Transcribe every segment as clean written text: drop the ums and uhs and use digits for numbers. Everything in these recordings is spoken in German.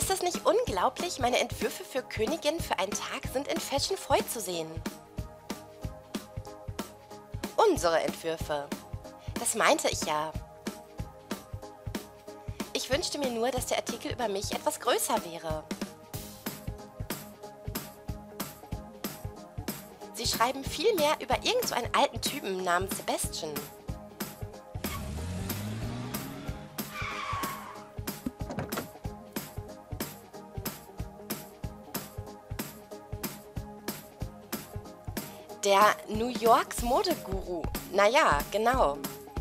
Ist das nicht unglaublich? Meine Entwürfe für Königin für einen Tag sind in Fashion Foy zu sehen. Unsere Entwürfe. Das meinte ich ja. Ich wünschte mir nur, dass der Artikel über mich etwas größer wäre. Sie schreiben viel mehr über irgend so einen alten Typen namens Sebastian. Der New Yorks Modeguru. Naja, genau.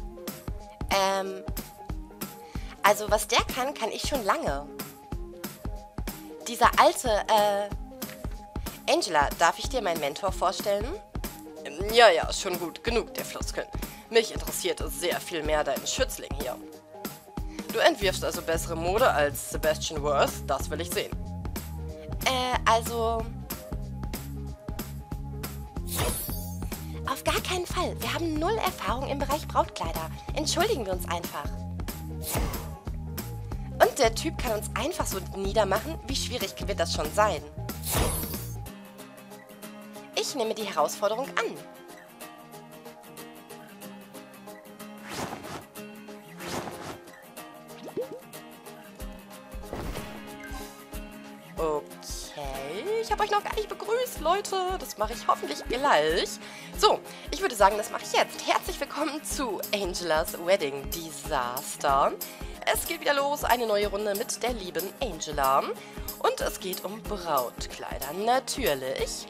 Also was der kann ich schon lange. Dieser alte, Angela, darf ich dir meinen Mentor vorstellen? Ja, schon gut. Genug der Floskeln. Mich interessiert es sehr viel mehr dein Schützling hier. Du entwirfst also bessere Mode als Sebastian Worth? Das will ich sehen. Also... Auf gar keinen Fall. Wir haben null Erfahrung im Bereich Brautkleider. Entschuldigen wir uns einfach. Und der Typ kann uns einfach so niedermachen. Wie schwierig wird das schon sein? Ich nehme die Herausforderung an. Okay, ich habe euch noch gar nicht begrüßt, Leute. Das mache ich hoffentlich gleich. So, ich würde sagen, das mache ich jetzt. Herzlich willkommen zu Angelas Wedding Disaster. Es geht wieder los, eine neue Runde mit der lieben Angela. Und es geht um Brautkleider, natürlich.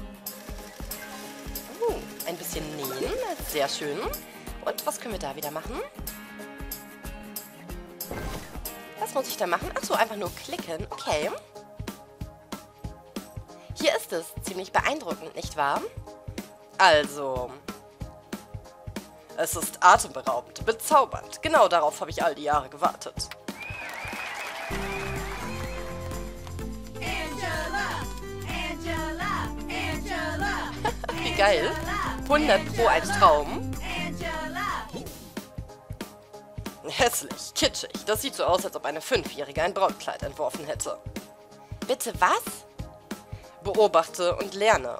Ein bisschen nähen, sehr schön. Und was können wir da wieder machen? Was muss ich da machen? Achso, einfach nur klicken. Okay. Hier ist es. Ziemlich beeindruckend, nicht wahr? Also, es ist atemberaubend, bezaubernd. Genau darauf habe ich all die Jahre gewartet. Wie geil. 100 Pro ein Traum. Hässlich, kitschig. Das sieht so aus, als ob eine 5-Jährige ein Brautkleid entworfen hätte. Bitte was? Beobachte und lerne.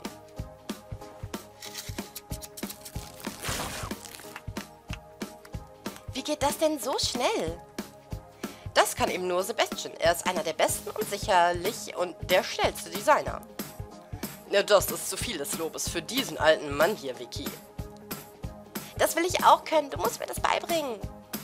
Wie geht das denn so schnell? Das kann eben nur Sebastian. Er ist einer der besten und sicherlich und der schnellste Designer. Ja, das ist zu viel des Lobes für diesen alten Mann hier, Vicky. Das will ich auch können. Du musst mir das beibringen.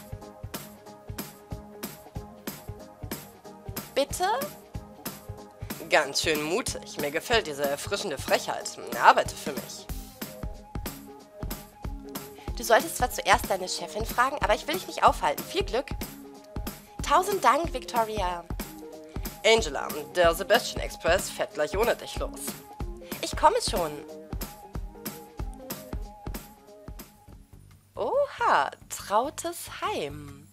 Bitte? Ganz schön mutig. Mir gefällt diese erfrischende Frechheit. Arbeite für mich. Du solltest zwar zuerst deine Chefin fragen, aber ich will dich nicht aufhalten. Viel Glück. 1000 Dank, Victoria. Angela, der Sebastian Express fährt gleich ohne dich los. Ich komme schon. Oha, Trautes Heim.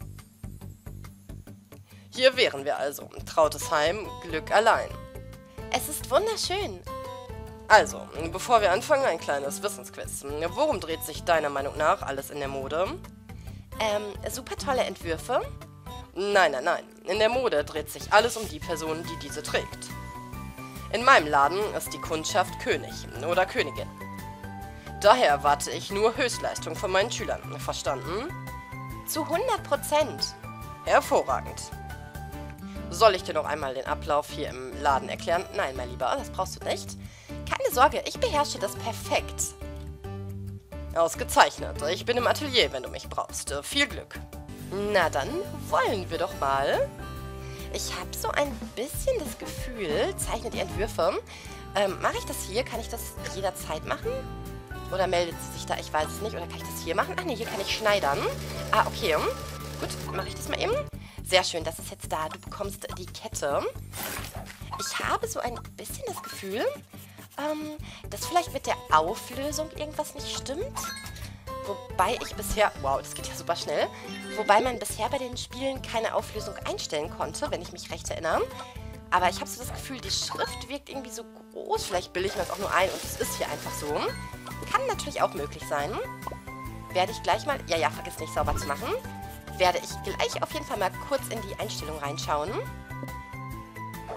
Hier wären wir also. Trautes Heim, Glück allein. Es ist wunderschön. Also, bevor wir anfangen, ein kleines Wissensquiz. Worum dreht sich deiner Meinung nach alles in der Mode? Super tolle Entwürfe? Nein. In der Mode dreht sich alles um die Person, die diese trägt. In meinem Laden ist die Kundschaft König oder Königin. Daher erwarte ich nur Höchstleistung von meinen Schülern. Verstanden? Zu 100%. Hervorragend. Soll ich dir noch einmal den Ablauf hier im Laden erklären? Nein, mein Lieber, das brauchst du nicht. Keine Sorge, ich beherrsche das perfekt. Ausgezeichnet. Ich bin im Atelier, wenn du mich brauchst. Viel Glück. Na dann, wollen wir doch mal. Ich habe so ein bisschen das Gefühl, zeichne die Entwürfe. Mache ich das hier? Kann ich das jederzeit machen? Oder meldet sie sich da? Ich weiß es nicht. Oder kann ich das hier machen? Ach nee, hier kann ich schneidern. Ah, okay. Gut, mache ich das mal eben. Sehr schön, das ist jetzt da. Du bekommst die Kette. Ich habe so ein bisschen das Gefühl, dass vielleicht mit der Auflösung irgendwas nicht stimmt. Wobei ich bisher... Wow, das geht ja super schnell. Wobei man bisher bei den Spielen keine Auflösung einstellen konnte, wenn ich mich recht erinnere. Aber ich habe so das Gefühl, die Schrift wirkt irgendwie so groß. Vielleicht bilde ich mir das auch nur ein und es ist hier einfach so. Kann natürlich auch möglich sein. Werde ich gleich mal... Ja, vergiss nicht sauber zu machen. Werde ich gleich auf jeden Fall mal kurz in die Einstellung reinschauen.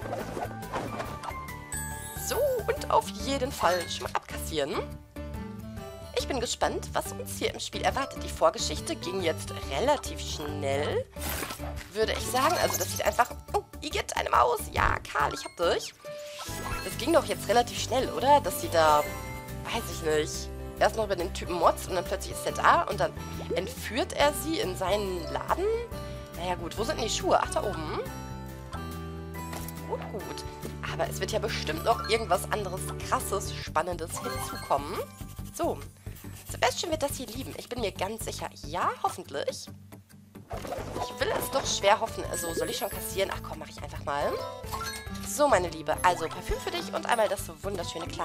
So, und auf jeden Fall schon mal abkassieren. Ich bin gespannt, was uns hier im Spiel erwartet. Die Vorgeschichte ging jetzt relativ schnell, würde ich sagen. Also das sieht einfach... Oh, Igitt, eine Maus. Ja, Karl, ich hab dich. Das ging doch jetzt relativ schnell, oder? Dass sie da... Weiß ich nicht. Erst noch über den Typen motzt und dann plötzlich ist er da und dann entführt er sie in seinen Laden. Naja gut, wo sind denn die Schuhe? Ach, da oben. Gut, gut. Aber es wird ja bestimmt noch irgendwas anderes, krasses, spannendes hinzukommen. So. Sebastian wird das hier lieben. Ich bin mir ganz sicher. Ja, hoffentlich. Ich will es doch schwer hoffen. Also, soll ich schon kassieren? Ach komm, mache ich einfach mal. So, meine Liebe. Also, Parfüm für dich und einmal das wunderschöne Kleid.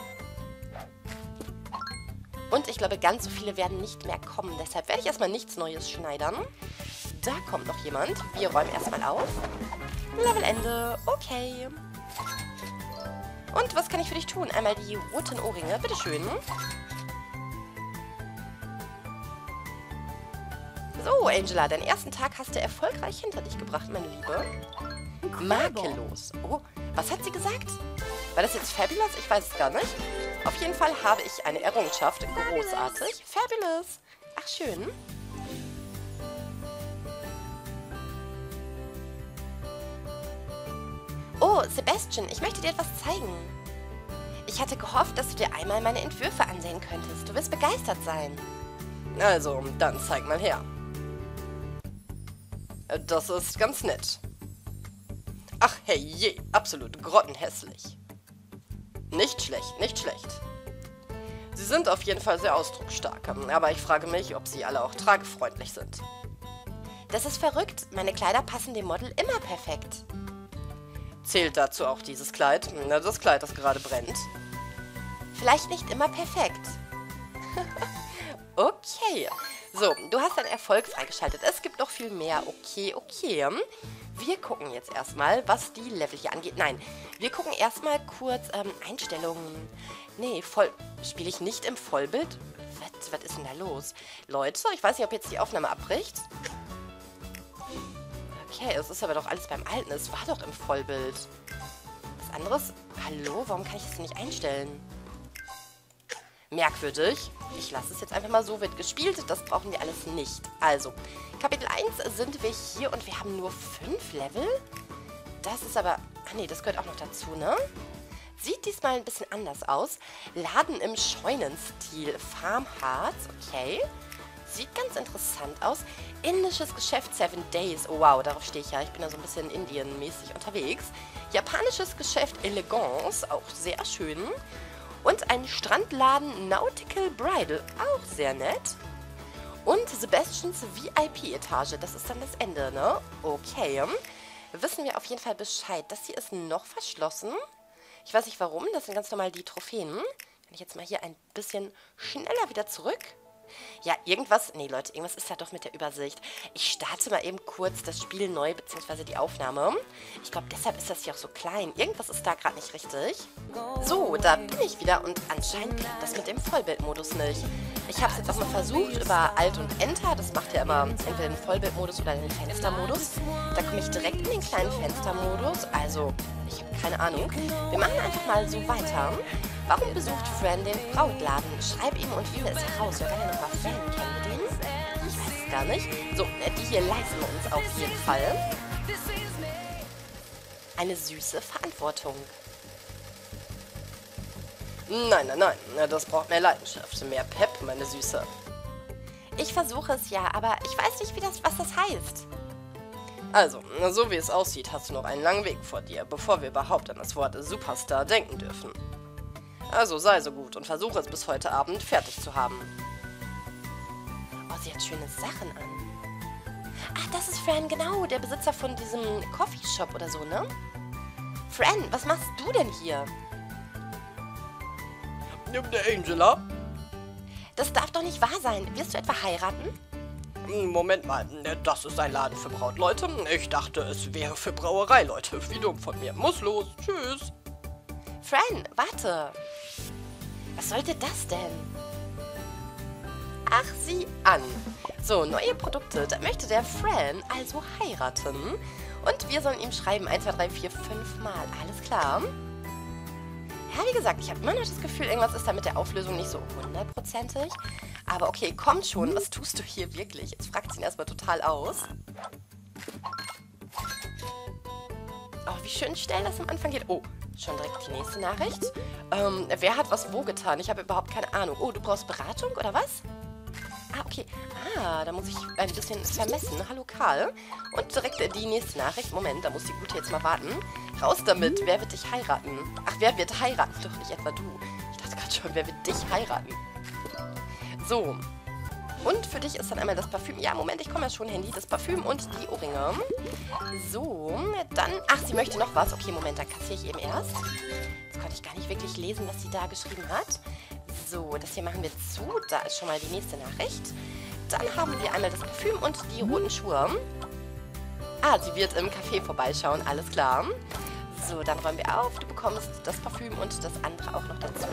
Und ich glaube, ganz so viele werden nicht mehr kommen. Deshalb werde ich erstmal nichts Neues schneidern. Da kommt noch jemand. Wir räumen erstmal auf. Levelende. Okay. Und was kann ich für dich tun? Einmal die roten Ohrringe. Bitteschön. So, Angela, deinen ersten Tag hast du erfolgreich hinter dich gebracht, meine Liebe. Makellos. Oh, was hat sie gesagt? War das jetzt fabulous? Ich weiß es gar nicht. Auf jeden Fall habe ich eine Errungenschaft. Großartig. Fabulous. Ach, schön. Oh, Sebastian, ich möchte dir etwas zeigen. Ich hatte gehofft, dass du dir einmal meine Entwürfe ansehen könntest. Du wirst begeistert sein. Also, dann zeig mal her. Das ist ganz nett. Ach, hey je, absolut grottenhässlich. Nicht schlecht, nicht schlecht. Sie sind auf jeden Fall sehr ausdrucksstark, aber ich frage mich, ob sie alle auch tragefreundlich sind. Das ist verrückt. Meine Kleider passen dem Model immer perfekt. Zählt dazu auch dieses Kleid? Na, das Kleid, das gerade brennt. Vielleicht nicht immer perfekt. Okay. So, du hast deinen Erfolg freigeschaltet. Es gibt noch viel mehr. Okay, okay. Wir gucken jetzt erstmal, was die Level hier angeht. Nein, wir gucken erstmal kurz Einstellungen. Nee, spiele ich nicht im Vollbild? Was ist denn da los? Leute, ich weiß nicht, ob jetzt die Aufnahme abbricht. Okay, es ist aber doch alles beim Alten. Es war doch im Vollbild. Was anderes? Hallo, warum kann ich das nicht einstellen? Merkwürdig. Ich lasse es jetzt einfach mal so, wird gespielt. Das brauchen wir alles nicht. Also, Kapitel 1 sind wir hier und wir haben nur 5 Level. Das ist aber... Ach nee, das gehört auch noch dazu, ne? Sieht diesmal ein bisschen anders aus. Laden im Scheunenstil. Farmhearts, okay. Sieht ganz interessant aus. Indisches Geschäft 7 Days. Oh wow, darauf stehe ich ja. Ich bin da so ein bisschen Indien-mäßig unterwegs. Japanisches Geschäft Elegance, auch sehr schön. Und ein Strandladen Nautical Bridal, auch sehr nett. Und Sebastians VIP-Etage, das ist dann das Ende, ne? Okay. Wissen wir auf jeden Fall Bescheid. Das hier ist noch verschlossen. Ich weiß nicht warum, das sind ganz normal die Trophäen. Kann ich jetzt mal hier ein bisschen schneller wieder zurück? Ja, irgendwas... Nee, Leute, irgendwas ist da doch mit der Übersicht. Ich starte mal eben kurz das Spiel neu, beziehungsweise die Aufnahme. Ich glaube, deshalb ist das hier auch so klein. Irgendwas ist da gerade nicht richtig. So, da bin ich wieder und anscheinend klappt das mit dem Vollbildmodus nicht. Ich habe es jetzt auch mal versucht über Alt und Enter. Das macht ja immer entweder den Vollbildmodus oder den Fenstermodus. Da komme ich direkt in den kleinen Fenstermodus. Also, ich habe keine Ahnung. Wir machen einfach mal so weiter. Warum besucht Fran den Brautladen? Schreib ihm und finde es heraus. Wir werden ja noch mal Fran. Kennen wir den? Ich weiß es gar nicht. So, die hier leisten wir uns auf jeden Fall. Eine süße Verantwortung. Nein, nein, nein. Das braucht mehr Leidenschaft. Mehr Pep, meine Süße. Ich versuche es ja, aber ich weiß nicht, was das heißt. Also, so wie es aussieht, hast du noch einen langen Weg vor dir, bevor wir überhaupt an das Wort Superstar denken dürfen. Also sei so gut und versuche es bis heute Abend fertig zu haben. Oh, sie hat schöne Sachen an. Ach, das ist Fran, genau, der Besitzer von diesem Coffeeshop oder so, ne? Fran, was machst du denn hier? Der Angela? Das darf doch nicht wahr sein. Wirst du etwa heiraten? Moment mal, das ist ein Laden für Brautleute. Ich dachte, es wäre für Brauereileute. Wie dumm von mir. Muss los. Tschüss. Fran, warte. Was sollte das denn? Ach, sieh an. So, neue Produkte. Da möchte der Fran also heiraten. Und wir sollen ihm schreiben 1, 2, 3, 4, 5 Mal. Alles klar. Ja, wie gesagt, ich habe immer noch das Gefühl, irgendwas ist da mit der Auflösung nicht so 100%ig. Aber okay, kommt schon. Was tust du hier wirklich? Jetzt fragt sie ihn erstmal total aus. Oh, wie schön schnell das am Anfang geht. Oh, schon direkt die nächste Nachricht. Wer hat was wo getan? Ich habe überhaupt keine Ahnung. Oh, du brauchst Beratung oder was? Ah, okay. Ah, da muss ich ein bisschen vermessen. Hallo Karl. Und direkt die nächste Nachricht. Moment, da muss die Gute jetzt mal warten. Raus damit. Wer wird dich heiraten? Ach, wer wird heiraten? Doch nicht etwa du. Ich dachte gerade schon, wer wird dich heiraten? So. Und für dich ist dann einmal das Parfüm. Ja, Moment, ich komme ja schon, Handy. Das Parfüm und die Ohrringe. So, dann... Ach, sie möchte noch was. Okay, Moment, dann kassiere ich eben erst. Jetzt konnte ich gar nicht wirklich lesen, was sie da geschrieben hat. So, das hier machen wir zu. Da ist schon mal die nächste Nachricht. Dann haben wir einmal das Parfüm und die roten Schuhe. Ah, sie wird im Café vorbeischauen. Alles klar. So, dann räumen wir auf. Du bekommst das Parfüm und das andere auch noch dazu.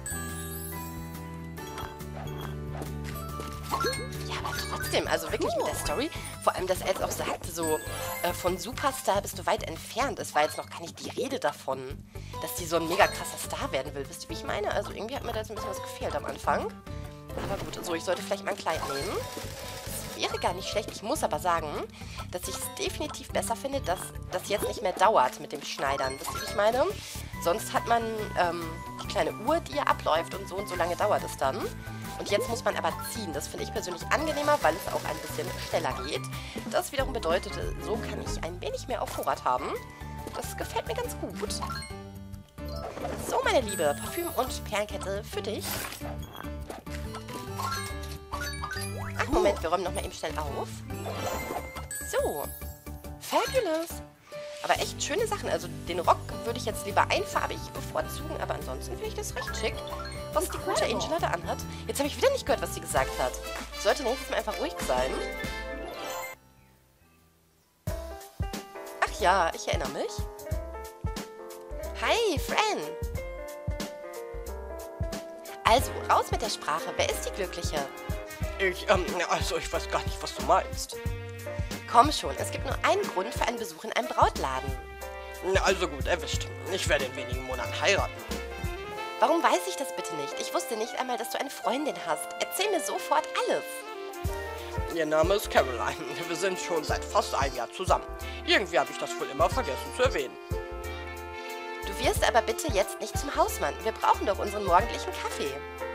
Ja, aber trotzdem, also wirklich mit der Story, vor allem, dass er jetzt auch sagte, so, von Superstar bist du weit entfernt. Es war jetzt noch gar nicht die Rede davon, dass die so ein mega krasser Star werden will. Wisst ihr, wie ich meine? Also irgendwie hat mir da jetzt ein bisschen was gefehlt am Anfang. Aber gut, so, ich sollte vielleicht mal ein Kleid nehmen. Das wäre gar nicht schlecht. Ich muss aber sagen, dass ich es definitiv besser finde, dass das jetzt nicht mehr dauert mit dem Schneidern. Wisst ihr, wie ich meine? Sonst hat man die kleine Uhr, die ja abläuft und so lange dauert es dann. Und jetzt muss man aber ziehen. Das finde ich persönlich angenehmer, weil es auch ein bisschen schneller geht. Das wiederum bedeutet, so kann ich ein wenig mehr auf Vorrat haben. Das gefällt mir ganz gut. So, meine Liebe, Parfüm und Perlenkette für dich. Ach, Moment, wir räumen nochmal eben schnell auf. So. Fabulous. Aber echt schöne Sachen. Also den Rock würde ich jetzt lieber einfarbig bevorzugen, aber ansonsten finde ich das recht schick, was die gute Angela da anhat. Jetzt habe ich wieder nicht gehört, was sie gesagt hat. Ich sollte nächstes Mal einfach ruhig sein. Ach ja, ich erinnere mich. Hi, Fran. Also, raus mit der Sprache. Wer ist die Glückliche? Also ich weiß gar nicht, was du meinst. Komm schon, es gibt nur einen Grund für einen Besuch in einem Brautladen. Also gut, erwischt. Ich werde in wenigen Monaten heiraten. Warum weiß ich das bitte nicht? Ich wusste nicht einmal, dass du eine Freundin hast. Erzähl mir sofort alles. Ihr Name ist Caroline. Wir sind schon seit fast einem Jahr zusammen. Irgendwie habe ich das wohl immer vergessen zu erwähnen. Du wirst aber bitte jetzt nicht zum Hausmann. Wir brauchen doch unseren morgendlichen Kaffee.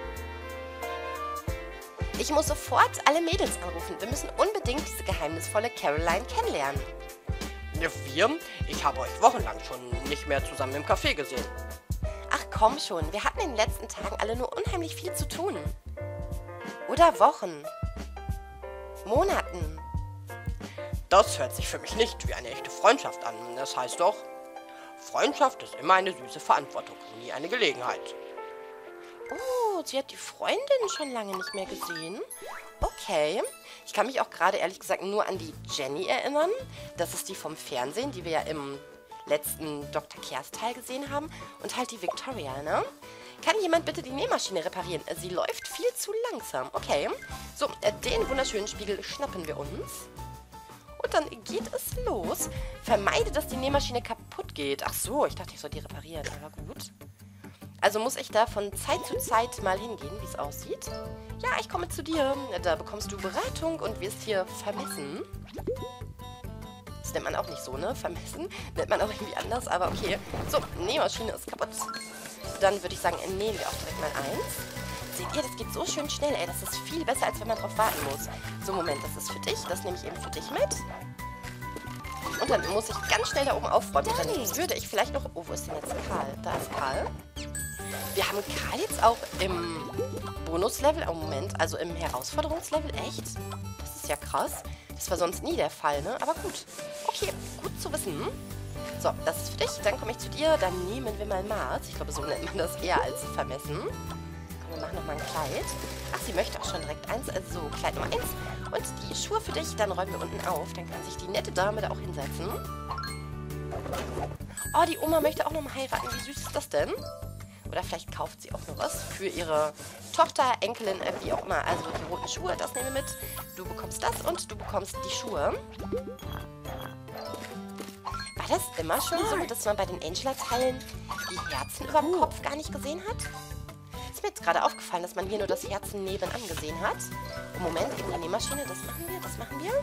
Ich muss sofort alle Mädels anrufen. Wir müssen unbedingt diese geheimnisvolle Caroline kennenlernen. Ja, wir? Ich habe euch wochenlang schon nicht mehr zusammen im Café gesehen. Ach komm schon, wir hatten in den letzten Tagen alle nur unheimlich viel zu tun. Oder Wochen. Monaten. Das hört sich für mich nicht wie eine echte Freundschaft an. Das heißt doch, Freundschaft ist immer eine süße Verantwortung, nie eine Gelegenheit. Oh, sie hat die Freundin schon lange nicht mehr gesehen. Okay. Ich kann mich auch gerade ehrlich gesagt nur an die Jenny erinnern. Das ist die vom Fernsehen, die wir ja im letzten Dr. Kehrs-Teil gesehen haben. Und halt die Victoria, ne? Kann jemand bitte die Nähmaschine reparieren? Sie läuft viel zu langsam. Okay. So, den wunderschönen Spiegel schnappen wir uns. Und dann geht es los. Vermeide, dass die Nähmaschine kaputt geht. Ach so, ich dachte, ich soll die reparieren. Aber gut. Also muss ich da von Zeit zu Zeit mal hingehen, wie es aussieht. Ja, ich komme zu dir. Da bekommst du Beratung und wirst hier vermessen. Das nennt man auch nicht so, ne? Vermessen. Nennt man auch irgendwie anders, aber okay. So, Nähmaschine ist kaputt. Dann würde ich sagen, nähen wir auch direkt mal eins. Seht ihr, das geht so schön schnell, ey. Das ist viel besser, als wenn man drauf warten muss. So, Moment, das ist für dich. Das nehme ich eben für dich mit. Und dann muss ich ganz schnell da oben aufräumen. Und dann würde ich vielleicht noch... Oh, wo ist denn jetzt Karl? Da ist Karl. Wir haben Karl jetzt auch im Bonuslevel. Oh, Moment. Also im Herausforderungslevel. Echt? Das ist ja krass. Das war sonst nie der Fall, ne? Aber gut. Okay, gut zu wissen. So, das ist für dich. Dann komme ich zu dir. Dann nehmen wir mal Maß. Ich glaube, so nennt man das eher als vermessen. Komm, wir machen nochmal ein Kleid. Ach, sie möchte auch schon direkt eins. Also Kleid Nummer 1. Und die Schuhe für dich. Dann räumen wir unten auf. Dann kann sich die nette Dame da auch hinsetzen. Oh, die Oma möchte auch nochmal heiraten. Wie süß ist das denn? Oder vielleicht kauft sie auch noch was für ihre Tochter, Enkelin, wie auch immer. Also die roten Schuhe, das nehmen wir mit. Du bekommst das und du bekommst die Schuhe. War das immer schon so, dass man bei den Angela-Teilen die Herzen über dem Kopf gar nicht gesehen hat? Ist mir jetzt gerade aufgefallen, dass man hier nur das Herzen nebenan gesehen hat. Und Moment, eben die Nähmaschine, das machen wir.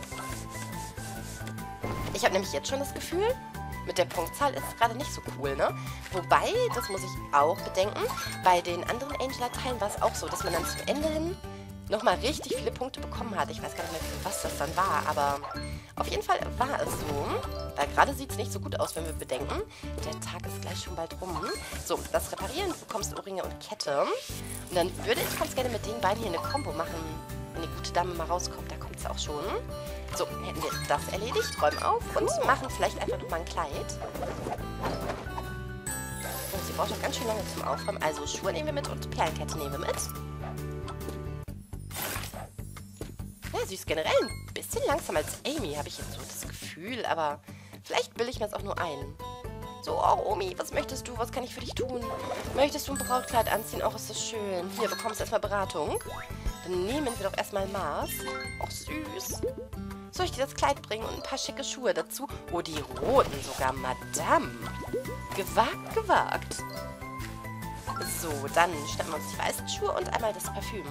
Ich habe nämlich jetzt schon das Gefühl, mit der Punktzahl ist es gerade nicht so cool, ne? Wobei, das muss ich auch bedenken, bei den anderen Angela-Teilen war es auch so, dass man dann zum Ende hin nochmal richtig viele Punkte bekommen hat. Ich weiß gar nicht mehr, für was das dann war, aber auf jeden Fall war es so. Weil gerade sieht es nicht so gut aus, wenn wir bedenken, der Tag ist gleich schon bald rum. So, das Reparieren, du bekommst Ohrringe und Kette. Und dann würde ich ganz gerne mit den beiden hier eine Kombo machen. Wenn die gute Dame mal rauskommt, da kommt sie auch schon. So, hätten wir das erledigt, räumen auf und machen vielleicht einfach nochmal ein Kleid. Oh, sie braucht auch ganz schön lange zum Aufräumen. Also Schuhe nehmen wir mit und Perlenkette nehmen wir mit. Ja, sie ist generell ein bisschen langsamer als Amy, habe ich jetzt so das Gefühl. Aber vielleicht bilde ich mir das auch nur ein. So, oh Omi, was möchtest du? Was kann ich für dich tun? Möchtest du ein Brautkleid anziehen? Oh, ist das schön. Hier, bekommst du erstmal Beratung. Dann nehmen wir doch erstmal Maß. Och, süß. Soll ich dir das Kleid bringen und ein paar schicke Schuhe dazu? Oh, die roten sogar, Madame. Gewagt, gewagt. So, dann schnappen wir uns die weißen Schuhe und einmal das Parfüm.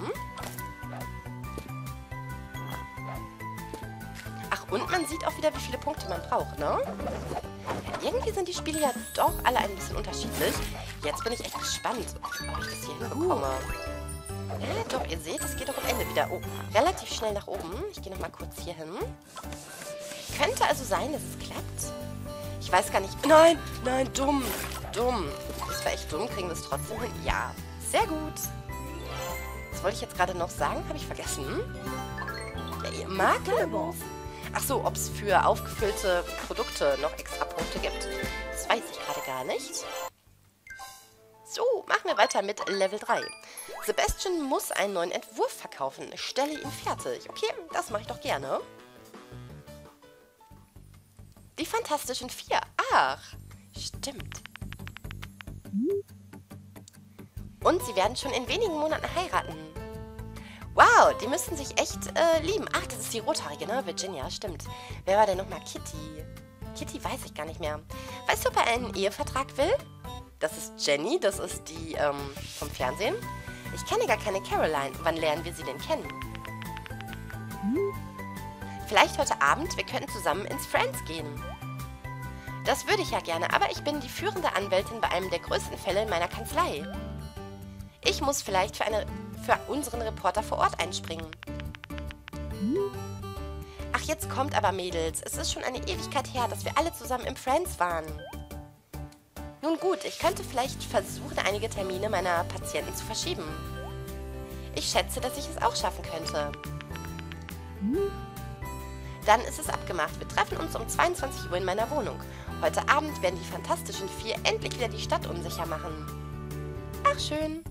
Ach, und man sieht auch wieder, wie viele Punkte man braucht, ne? Ja, irgendwie sind die Spiele ja doch alle ein bisschen unterschiedlich. Jetzt bin ich echt gespannt, ob ich das hier hinbekomme. Ja, doch, ihr seht, es geht doch am Ende wieder relativ schnell nach oben. Ich gehe nochmal kurz hier hin. Könnte also sein, dass es klappt. Ich weiß gar nicht. Nein, nein, dumm. Dumm. Das war echt dumm. Kriegen wir es trotzdem hin? Ja, sehr gut. Was wollte ich jetzt gerade noch sagen? Habe ich vergessen. Ja, ihr Marken. Ach so, ob es für aufgefüllte Produkte noch extra Punkte gibt. Das weiß ich gerade gar nicht. So, machen wir weiter mit Level 3. Sebastian muss einen neuen Entwurf verkaufen. Stelle ihn fertig. Okay, das mache ich doch gerne. Die Fantastischen Vier. Ach, stimmt. Und sie werden schon in wenigen Monaten heiraten. Wow, die müssten sich echt lieben. Ach, das ist die Rothaarige, ne? Virginia, stimmt. Wer war denn nochmal Kitty? Kitty weiß ich gar nicht mehr. Weißt du, ob er einen Ehevertrag will? Das ist Jenny, das ist die vom Fernsehen. Ich kenne gar keine Caroline. Wann lernen wir sie denn kennen? Vielleicht heute Abend, wir könnten zusammen ins Friends gehen. Das würde ich ja gerne, aber ich bin die führende Anwältin bei einem der größten Fälle in meiner Kanzlei. Ich muss vielleicht für unseren Reporter vor Ort einspringen. Ach, jetzt kommt aber, Mädels. Es ist schon eine Ewigkeit her, dass wir alle zusammen im Friends waren. Nun gut, ich könnte vielleicht versuchen, einige Termine meiner Patienten zu verschieben. Ich schätze, dass ich es auch schaffen könnte. Dann ist es abgemacht. Wir treffen uns um 22 Uhr in meiner Wohnung. Heute Abend werden die Fantastischen Vier endlich wieder die Stadt unsicher machen. Ach, schön.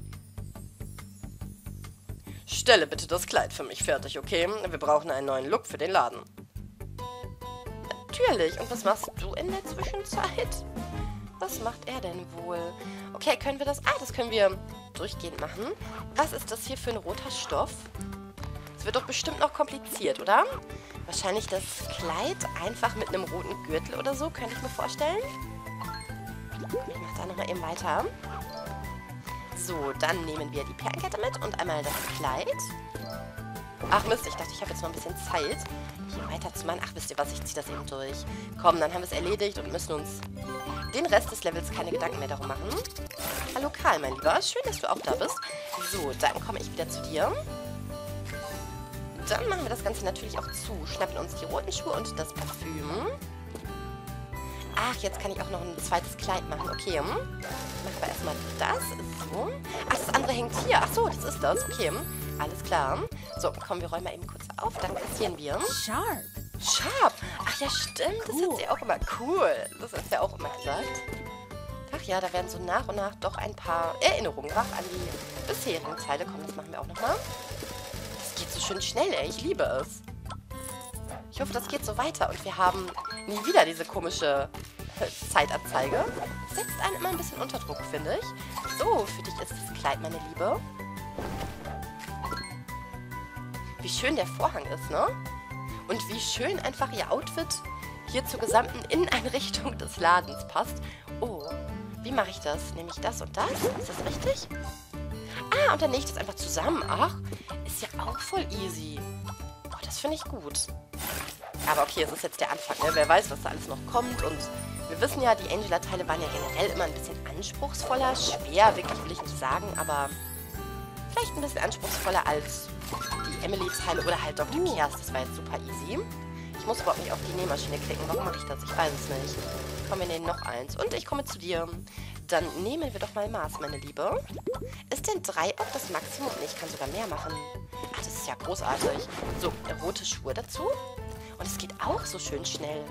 Stelle bitte das Kleid für mich fertig, okay? Wir brauchen einen neuen Look für den Laden. Natürlich. Und was machst du in der Zwischenzeit? Was macht er denn wohl? Okay, können wir das... Ah, das können wir durchgehend machen. Was ist das hier für ein roter Stoff? Das wird doch bestimmt noch kompliziert, oder? Wahrscheinlich das Kleid einfach mit einem roten Gürtel oder so, könnte ich mir vorstellen. Ich mache da nochmal eben weiter. So, dann nehmen wir die Perlenkette mit und einmal das Kleid. Ach Mist, ich dachte, ich habe jetzt noch ein bisschen Zeit, hier weiterzumachen. Ach, wisst ihr was, ich ziehe das eben durch. Komm, dann haben wir es erledigt und müssen uns den Rest des Levels keine Gedanken mehr darum machen. Hallo Karl, mein Lieber. Schön, dass du auch da bist. So, dann komme ich wieder zu dir. Dann machen wir das Ganze natürlich auch zu. Schnappen uns die roten Schuhe und das Parfüm. Ach, jetzt kann ich auch noch ein zweites Kleid machen. Okay. Machen wir erstmal das. So. Ach, das andere hängt hier. Ach so, das ist das. Okay. Alles klar. So, komm, wir räumen mal eben kurz auf. Dann kassieren wir. Sharp. Sharp. Ach ja, stimmt. Das hat sie auch immer cool. Das hat sie auch immer gesagt. Ach ja, da werden so nach und nach doch ein paar Erinnerungen wach an die bisherigen Teile. Komm, das machen wir auch nochmal. Das geht so schön schnell, ey. Ich liebe es. Ich hoffe, das geht so weiter und wir haben nie wieder diese komische Zeitanzeige. Das setzt einen immer ein bisschen unter Druck, finde ich. So, für dich ist das Kleid, meine Liebe. Wie schön der Vorhang ist, ne? Und wie schön einfach ihr Outfit hier zur gesamten Inneneinrichtung des Ladens passt. Oh, wie mache ich das? Nehme ich das und das? Ist das richtig? Ah, und dann lege ich das einfach zusammen. Ach, ist ja auch voll easy. Oh, das finde ich gut. Aber okay, es ist jetzt der Anfang, ne? Wer weiß, was da alles noch kommt. Und wir wissen ja, die Angela-Teile waren ja generell immer ein bisschen anspruchsvoller. Schwer, wirklich will ich nicht sagen, aber vielleicht ein bisschen anspruchsvoller als die Emily-Teile oder halt Dr. Kears. Das war jetzt super easy. Ich muss überhaupt nicht auf die Nähmaschine klicken. Warum mache ich das? Ich weiß es nicht. Komm, wir nehmen noch eins. Und ich komme zu dir. Dann nehmen wir doch mal Maß, meine Liebe. Ist denn 3 auch das Maximum? Nee, ich kann sogar mehr machen. Ach, das ist ja großartig. So, rote Schuhe dazu. Und es geht auch so schön schnell.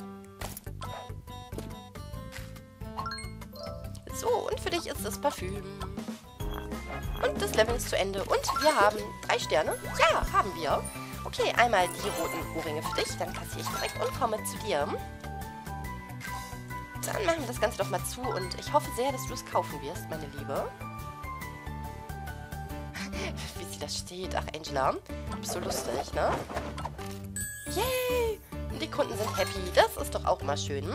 So, und für dich ist das Parfüm. Und das Level ist zu Ende. Und wir haben 3 Sterne. Ja, haben wir. Okay, einmal die roten Ohrringe für dich. Dann kassiere ich direkt und komme zu dir. Dann machen wir das Ganze doch mal zu. Und ich hoffe sehr, dass du es kaufen wirst, meine Liebe. Wie sie da steht. Ach, Angela. Du bist so lustig, ne? Yay! Und die Kunden sind happy. Das ist doch auch immer schön.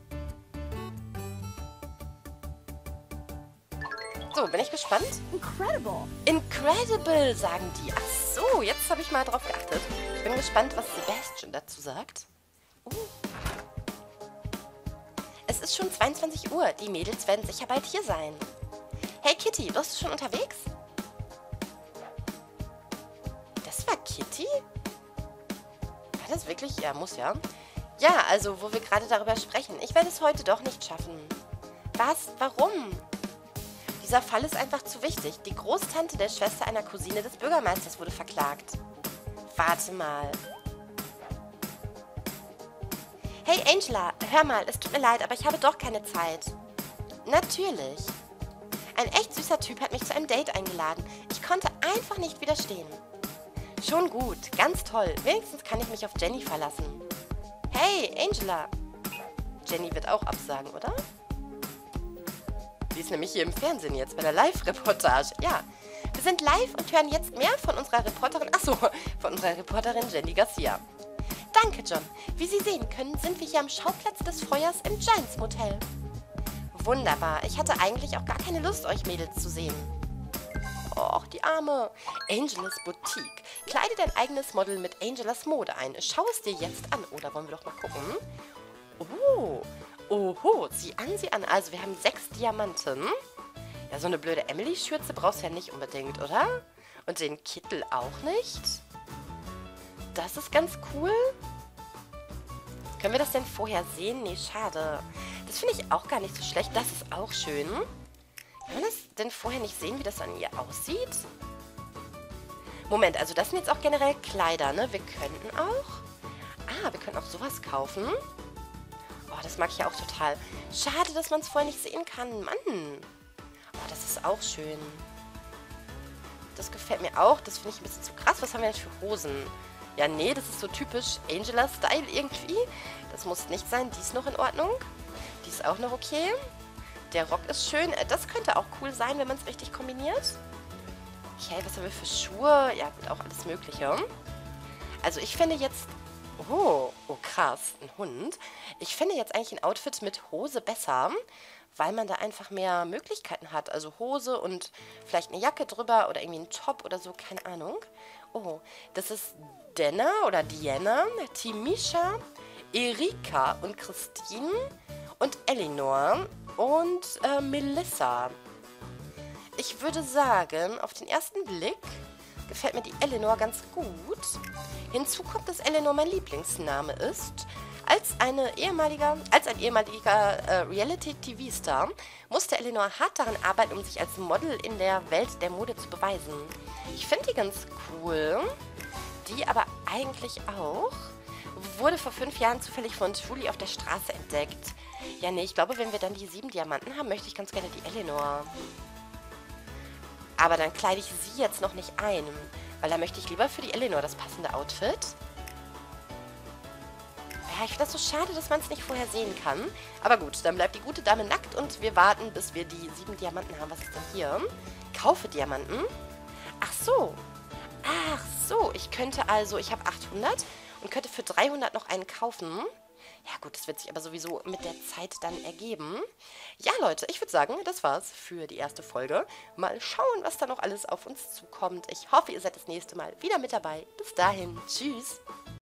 So, bin ich gespannt? Incredible. Incredible, sagen die. Ach so, jetzt habe ich mal drauf geachtet. Ich bin gespannt, was Sebastian dazu sagt. Es ist schon 22 Uhr. Die Mädels werden sicher bald hier sein. Hey Kitty, bist du schon unterwegs? Das war Kitty? War das wirklich? Ja, muss ja. Ja, also, wo wir gerade darüber sprechen. Ich werde es heute doch nicht schaffen. Was? Warum? Dieser Fall ist einfach zu wichtig. Die Großtante der Schwester einer Cousine des Bürgermeisters wurde verklagt. Warte mal. Hey Angela, hör mal, es tut mir leid, aber ich habe doch keine Zeit. Natürlich. Ein echt süßer Typ hat mich zu einem Date eingeladen. Ich konnte einfach nicht widerstehen. Schon gut, ganz toll. Wenigstens kann ich mich auf Jenny verlassen. Hey, Angela. Jenny wird auch absagen, oder? Die ist nämlich hier im Fernsehen jetzt bei der Live-Reportage. Ja, wir sind live und hören jetzt mehr von unserer Reporterin, von unserer Reporterin Jenny Garcia. Danke, John. Wie Sie sehen können, sind wir hier am Schauplatz des Feuers im Giants Motel. Wunderbar. Ich hatte eigentlich auch gar keine Lust, euch Mädels zu sehen. Och, die Arme. Angelas Boutique. Kleide dein eigenes Model mit Angelas Mode ein. Schau es dir jetzt an. Oder wollen wir doch mal gucken? Oh, oho, sieh an. Also, wir haben 6 Diamanten. Ja, so eine blöde Emily-Schürze brauchst du ja nicht unbedingt, oder? Und den Kittel auch nicht. Das ist ganz cool. Können wir das denn vorher sehen? Nee, schade. Das finde ich auch gar nicht so schlecht. Das ist auch schön. Kann man das denn vorher nicht sehen, wie das an ihr aussieht? Moment, also das sind jetzt auch generell Kleider, ne? Wir könnten auch... wir können auch sowas kaufen. Oh, das mag ich ja auch total. Schade, dass man es vorher nicht sehen kann. Mann. Oh, das ist auch schön. Das gefällt mir auch. Das finde ich ein bisschen zu krass. Was haben wir denn für Hosen? Ja, nee, das ist so typisch Angela-Style irgendwie. Das muss nicht sein. Die ist noch in Ordnung. Die ist auch noch okay. Der Rock ist schön. Das könnte auch cool sein, wenn man es richtig kombiniert. Okay, was haben wir für Schuhe? Ja, gut, auch alles Mögliche. Also ich finde jetzt... Oh, krass, ein Hund. Ich finde jetzt eigentlich ein Outfit mit Hose besser, weil man da einfach mehr Möglichkeiten hat. Also Hose und vielleicht eine Jacke drüber oder irgendwie ein Top oder so, keine Ahnung. Oh, das ist Dana oder Diana, Timisha, Erika und Christine und Eleanor und Melissa. Ich würde sagen, auf den ersten Blick gefällt mir die Eleanor ganz gut. Hinzu kommt, dass Eleanor mein Lieblingsname ist. Als ein ehemaliger Reality-TV-Star musste Eleanor hart daran arbeiten, um sich als Model in der Welt der Mode zu beweisen. Ich finde die ganz cool. Die aber eigentlich auch. Wurde vor 5 Jahren zufällig von Truly auf der Straße entdeckt. Ja, nee, ich glaube, wenn wir dann die 7 Diamanten haben, möchte ich ganz gerne die Eleanor. Aber dann kleide ich sie jetzt noch nicht ein, weil da möchte ich lieber für die Eleanor das passende Outfit. Ja, ich finde das so schade, dass man es nicht vorher sehen kann. Aber gut, dann bleibt die gute Dame nackt und wir warten, bis wir die 7 Diamanten haben. Was ist denn hier? Kaufe Diamanten. Ach so, ich könnte also, ich habe 800 und könnte für 300 noch einen kaufen. Ja gut, das wird sich aber sowieso mit der Zeit dann ergeben. Ja, Leute, ich würde sagen, das war's für die erste Folge. Mal schauen, was da noch alles auf uns zukommt. Ich hoffe, ihr seid das nächste Mal wieder mit dabei. Bis dahin, tschüss.